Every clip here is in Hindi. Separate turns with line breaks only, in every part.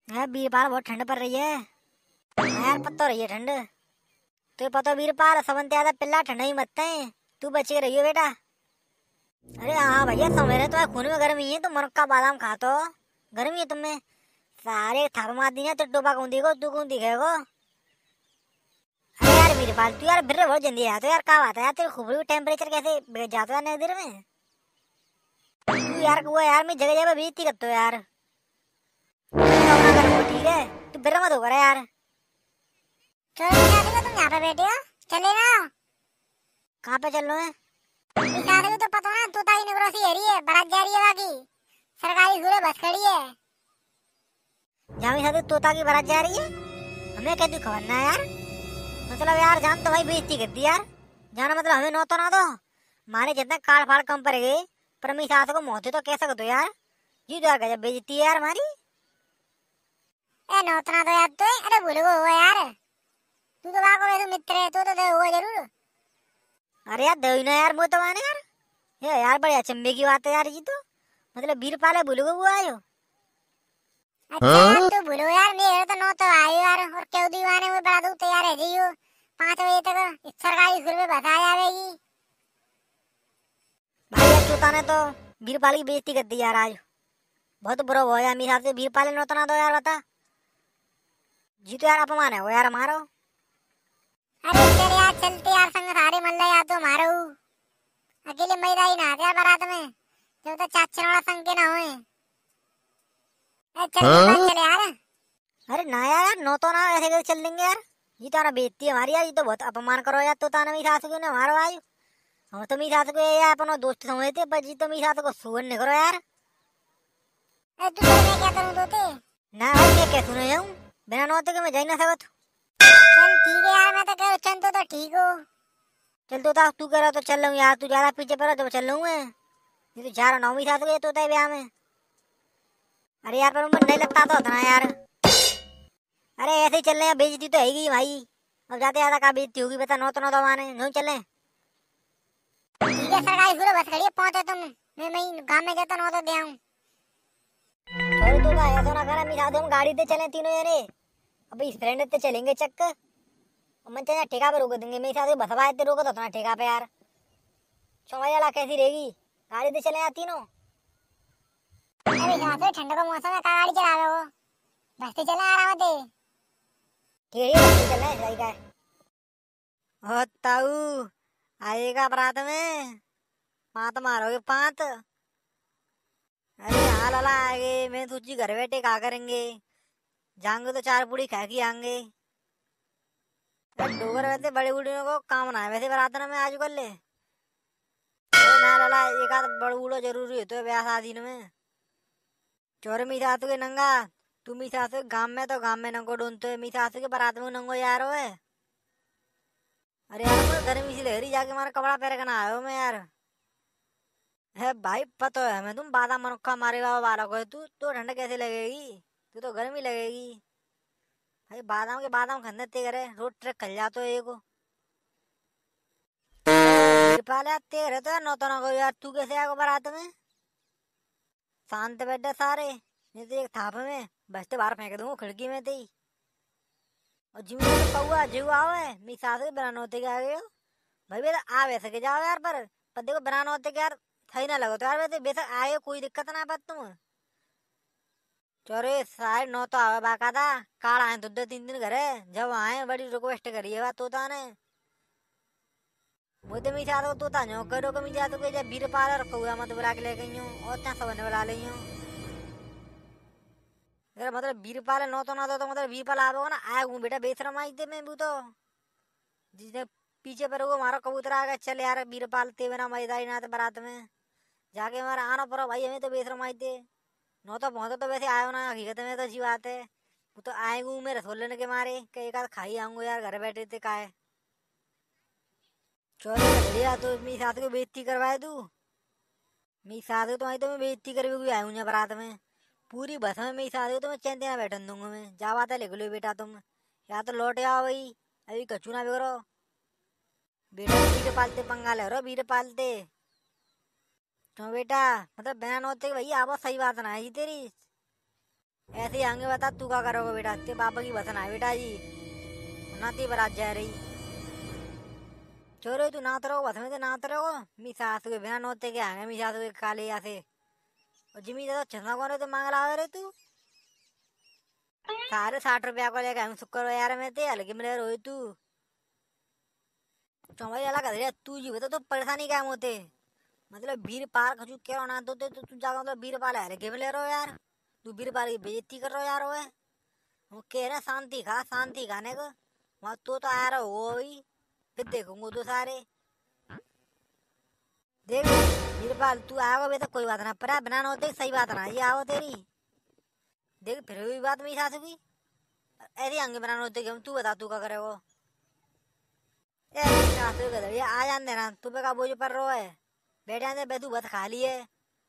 यार बीरपाल बहुत ठंड पड़ रही है। यार पत्तो रही है ठंड। तो पता बीरपाल सबन ज्यादा पिल्ला ठंडा ही मत है। तू बचे रहियो बेटा। अरे हाँ भैया समझ रहे तुम्हारे खून में गर्मी है तो मुनक्का बादाम खा तो गर्मी है तुम्हें। सारे थप मार दी ना तो टोपा कौन दिखेगो तू कौन दिखेगो। अरे यार बीरपाल तू यार फिर बहुत जल्दी आया तो यार क्या बात है यार तेरे खोपड़ी टेम्परेचर कैसे बढ़ जाता है नई देर में। तू यार वो यार मैं जगह जगह बेइज्जती करता हूँ यार। ठीक है तू फिर मत होगा यार।
चलो शादी में तुम यहाँ पे बैठे हो, चले ना।
कहाँ पे चल रहे हैं।
शादी में तो पता ना तोता की निगरानी है रही है, बारात जा रही है, बाकी सरकारी स्कूल बस खड़ी है।
जहाँ भी शादी तोता की बारात जा रही है। हमें क्या तू खबर ना यार। मतलब यार जान तो भाई बेइज्जती कर दी यार। जाना मतलब हमें नौ तो ना दो। मारे जितना काट फाड़ कम पड़ गए पर मेरी सास को मौत तो कह सकते हो यार। जी तो यार गजब बेइज्जती है यार हमारी।
ए नौतना तो याद तो है, अरे भूल गो हो यार। तू तो बाको वैसे मित्र है, तो दे हुआ जरूर।
अरे यार दो ना यार मुँह तो माने यार। ये यार बड़े अचंभे की बात है यार जी तो। मतलब बीरपाल है भूल गो वो आयो।
अच्छा यार तू भूलो यार, मेरे तो नौ तो आयो यार, और क्यों दीवाने में बड़ा तू तैयार है जियो। 5 बजे तक सरकारी स्कूल में बता जाएगी।
भाई यार चूता ने तो बीरपाल की बेइज्जती कर दी यार आज। बहुत बुरा हुआ यार मेरे हिसाब से बीरपाल ने नौ तो ना दो यार बता। जी तो यार अपमान है वो यार हमारो।
अरे चल यार चलते यार, संग सारे मल्ला यार तो मारो। अकेले मैदा ही ना आते यार बारात में, जब तक चाचा वाला संग के ना होए। चल चल यार।
अरे ना यार नौ तो ना ऐसे कैसे चल देंगे यार। ये तो ना बेइज्जती है हमारी यार। ये तो बहुत अपमान करो यार। तो ताना मेरी सास को ना मारो आज। हम तो मेरी सास को ये यार अपना दोस्त समझते पर जी तो मेरी सास को सुन नहीं करो यार।
तू मैं क्या करूं तोते।
ना भाई मैं क्या सुने जाऊं। बिना नौते के मैं जा ही ना सकत।
चल ठीक है यार, मैं तो कह चल तो ठीक हो।
चल तो तू कह रहा तो चल रहा यार। तू ज्यादा पीछे पड़ा तो चल रहा मैं। ये तो जा रहा नौ मेरी सास को ये तोता है ब्याह में। अरे यार पर मन नहीं लगता तो होता ना यार। अरे ऐसे ही चल रहे हैं बेइज्जती तो हैगी भाई। अब जाते ज्यादा का बेइज्जती होगी बता। नौ तो नौ तो माने नहीं चले।
ठीक है सरकारी स्कूल बस खड़ी है, पहुंचे तुम। मैं गांव में जाता ना तो दे आऊं।
छोड़ तो ऐसा ना करा मेरे साथ हम गाड़ी से चले तीनों यारे। अब इस फ्रेंड से चलेंगे चक्कर। मन चाहिए ठेका पे रोक देंगे मेरे साथ बसवा इतने रोको तो अपना ठेका पे यार। समझ वाला कैसी रहेगी। गाड़ी से चले यार तीनों।
अभी यहाँ से ठंड का मौसम है, कहाँ गाड़ी चला रहे हो। बस से चले आराम से।
ठीक है बस चलना है सही का है। ओ ताऊ आएगा बारात में। पाँत मारोगे पाँत। अरे हाँ लाला आएंगे। मैं सोची घर बैठे क्या करेंगे। जाएंगे तो 4 पूड़ी खा के आएंगे। डोगर वैसे बड़े बूढ़ियों को काम ना है वैसे बारात में आज कर ले। ना लाला एक आध बड़बूढ़ो जरूरी है तो ब्याह शादी में। चोर मी सासू के नंगा। तू मी सासू के गांव में तो गांव में नंगो ढूंढते मी सासू के बारात में नंगो यार है। अरे यार मैं गर्मी सी लहरी जाके हमारा कपड़ा पहन के ना आयो मैं यार। है भाई पता है हमें तुम बादाम मनुक्खा मारेगा बालक है तू तो ठंड कैसे लगेगी। तू तो गर्मी लगेगी। भाई बादाम के बादाम खंडे ते करे रोड ट्रक खल जातो है को। बीरपाल यार तेरे तो यार नौ तो ना को यार। तू कैसे आएगा बारात में। शांत बैठे सारे नहीं तो एक थाप में बसते बाहर फेंक दूंगा खिड़की में ते ही। और जिम तो कौआ जीव आवे मी सास के बना होते के आ गए हो। भाई बेटा आ वैसे के जाओ यार पर देखो बना होते के यार सही ना लगो तो यार वैसे बेशक आए कोई दिक्कत ना बात तुम। चोरे 9:30 तो आवे बाका था। काल आए 2-3 दिन घरे जब आए बड़ी रिक्वेस्ट करिएगा तोता ने। मुझे मी सास को तोता नो करो कमी जा तो जब बीर पार रखोगा मत बुला के ले गई हूँ और क्या सब बुला ली हूँ। अगर मतलब बीरपाल नौ तो ना तो मतलब बीरपाल आवे ना आए हूँ बेटा बेशरम आई थे मैं भी तो। जिसने पीछे पर वो हमारा कबूतर आ गया चल यार बीरपाल ते बिना मजेदारी ना बारात में जाके हमारा आना पड़ा भाई हमें तो बेशरम आई थे। नौ तो पहुंचो तो वैसे आयो ना हकीकत में तो अच्छी बात है। वो तो आएंगे मैं रसोल लेने के मारे कई एक आध खाई आऊंगा यार घर बैठे थे का है। चलो बढ़िया तो मेरी सास को बेइज्जती करवाए तू। मेरी सास को तो आई तो मैं बेइज्जती करके भी आऊँ बारात में। पूरी बस में मेरी सास को तो मैं चैन देना बैठन दूंगा मैं जा बात है लिख लो बेटा तुम। या तो लौट आओ भाई अभी कचू ना बिगड़ो। बेटा बीर पालते पंगा ले रहो बीर पालते। तो बेटा मतलब बिना नौते भाई आप सही बात ना है जी तेरी। ऐसे ही आगे बता तू क्या करोगे बेटा, ते पापा की बसन है बेटा जी, नाती बारात जा रही। चोरे तू नात रहो बस में, तो नात रहो मी सास के बिना नोते के आगे मी सास के काले या से। और जिमी ज्यादा चश्मा कौन तो मांग रहा रे तू, सारे 60 रुपया को लेकर शुक्र यार में ते हल्के मिले रोई तू। चौमाई वाला कर तू जी बता तो परेशानी क्या होते, मतलब भीड़ पार खचू क्या ना तो तू जागा मतलब भीड़ पाल है गे मिले रहो यार, तू भीड़ पाल की बेइज्जती कर रहो यार। वो कह रहे शांति खा, शांति खाने को वहां तो आया रहो वो भी, फिर देखूंगा तो सारे देख। वीरपाल तू आओ बे तो कोई बात ना, पर बनाना होते सही बात ना ये आओ तेरी, देख फिर भी बात मेरी सास की ऐसे आगे बनाना होते कि हम, तू बता तू क्या करे वो। सास आ जान देना तू पे का बोझ पर रो है, बैठ जाते बे तू बत खा लिए।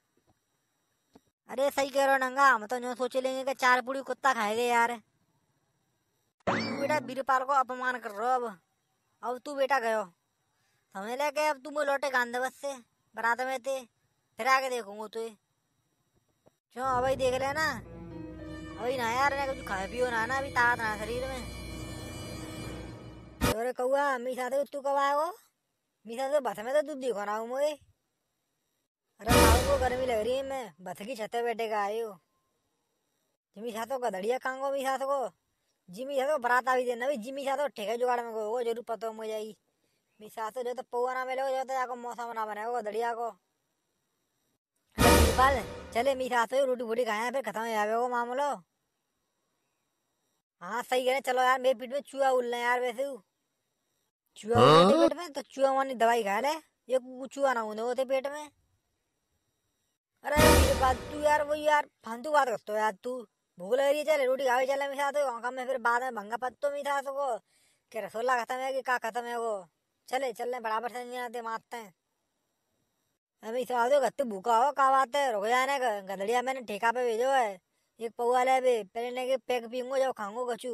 अरे सही कह रहे हो नंगा, हम तो जो सोच लेंगे कि 4 पूड़ी कुत्ता खाएगा यार। तू बेटा वीरपाल को अपमान कर रहा अब तू बेटा गयो समझ ले के, अब तू लौटे गांधे बस से बरात में थे, फिर आके देखूंगा तुझे। क्यों अभी देख लेना, अभी ना यार कुछ खाए पियो ना ना, अभी ताकत ना शरीर में। अरे कौआ मीठा तो तू कब आएगो, मीठा तो बस में तो दूध दिखो ना मुझे। अरे माऊ को गर्मी लग रही है, मैं बस की छत पे बैठे का आयो। जिमी साथ को गधड़िया कांगो मी साथ को, जिमी साथ को बरात भी देना भी, जिमी साथ को ठेके जुगाड़ में को वो जरूर पता हो जाएगी। मी साथ जो तो पौवा ना मिले जो तो जाको मौसम ना बने गधड़िया को। पाल चले मी साथ रोटी फूटी खाए फिर खत्म हो जाए वो मामलो। हाँ सही कह रहे, चलो यार मेरे पीठ में चूहा उड़ रहे यार, वैसे चूहा उड़े पेट में तो चूहा वाली दवाई खा ले, ये चूहा ना उड़े होते पेट में। अरे मेरी बात तू यार वो यार फालतू बात करते हो यार तू, भूख लग रही है चले रोटी खावे चले मेरे साथ वहाँ में, फिर बाद में भंगा पत्तो मी था को कि रसोल्ला खत्म है कि का खत्म है वो, चले चलने बराबर से नहीं आते मारते हैं। अभी साथ गत्ते भूखा हो का बात है, रुक जाने का गधड़िया मैंने ठेका पे भेजो है, एक पौवा ले बे पहले के पैक पीऊंगो जब खाऊंगो कचू।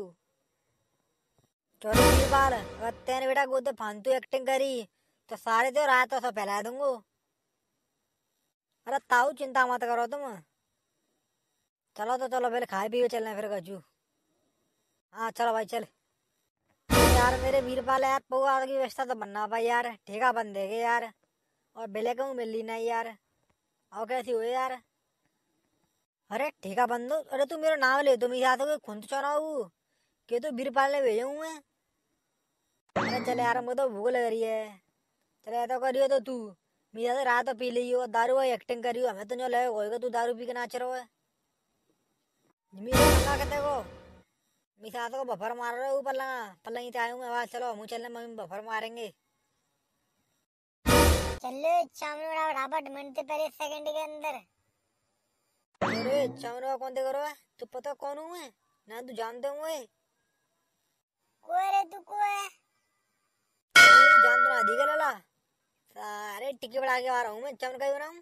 चोरी बाल अगर तेने बेटा गोदे फालतू एक्टिंग करी तो सारे तो रात तो सब फैला दूंगो। अरे ताऊ चिंता मत करो तुम, चलो तो चलो पहले खाए पिए चलना फिर कचू। हाँ चलो भाई चल। यार मेरे वीरपाल यार पौवा की व्यवस्था तो बनना भाई यार, ठेका बन देगे यार, और बेले कहूँ मिल ली नहीं यार, और कैसी हुए यार। अरे ठेका बंद दो, अरे तू मेरा नाम ले, तुम याद हो खुद चौराऊ के तो वीरपाल ने भेजे हुए हैं। अरे चले यार मुझे तो भूख लग रही है, चले तो करियो तो तू मेरा तो रात तो पी ली हो दारू है एक्टिंग करियो, हमें तो जो लगे होएगा तू दारू पी के नाच रहा है। मेरे लगा कहते को मिसा तो बफर मार रहे हो ऊपर लगा पलंग से आऊंगा आवाज, चलो मुँह चलने मम्मी बफर मारेंगे।
चलो चावल बड़ा फटाफट मिनट से पहले सेकंड के अंदर।
अरे चावल कौन दे करो है, तू पता कौन हूँ मैं ना, तू जानते हूँ
कोई रे तू को है,
जान तो ना दी गला सारे टिक्की बढ़ा के आ रहा हूँ मैं, चमन का ही बनाऊँ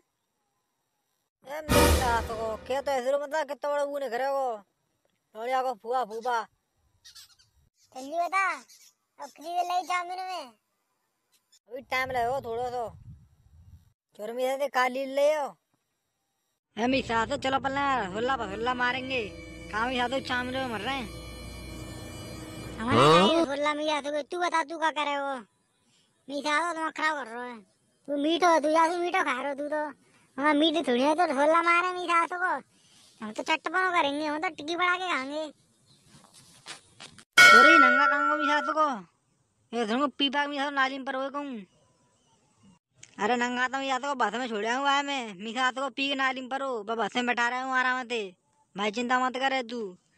को क्या तो ऐसे मतलब कितना बड़ा वो नहीं करेगो लोड़िया को फुआ फूफा।
जल्दी बता अब कितनी देर लगी चाउमीन में।
अभी टाइम लगेगा थोड़ा सा, चोर मेरे से काली ले हो हम ही साथ चलो पल्ला हुल्ला पसुल्ला मारेंगे, काम ही साथ चावल में मर रहे हैं।
हमारा नहीं फुल्ला मिया तो तू बता तू क्या करे वो, मीठा तो तुम खराब कर रहे हो, तू मीठो तू या मीठो खा रहे हो तू तो, हमारा मीठी थोड़ी है तो फुल्ला मारे मीठा तो को, हम तो चटपनो करेंगे, हम तो टिक्की बढ़ा के खाएंगे।
चोरी नंगा कांगो मी साथ को ये धुनको पीपा मी साथ नालिम पर हो कहूँ। अरे नंगा तो या तो बस में छोड़ा हुआ है मैं, मी साथ को पी के नालिम पर हो बस में बैठा रहा हूँ आराम से, भाई चिंता मत करे तू।